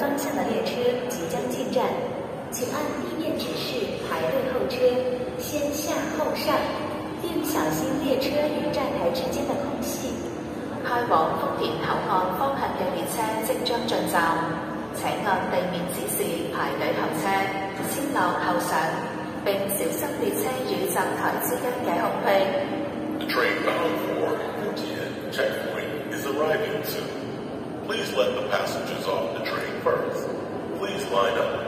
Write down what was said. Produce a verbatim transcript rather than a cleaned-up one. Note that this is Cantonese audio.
方向的列车即将进站，请按地面指示排队候车，先下后上，并小心列車與站台之間的空隙。開往福田口岸方向嘅列車即將進站，請按地面指示排隊候車，先落後上，並小心列車與站台之間嘅空隙。 The train bound for Futian checkpoint is arriving soon. Please let the passengers off the train first. Please line up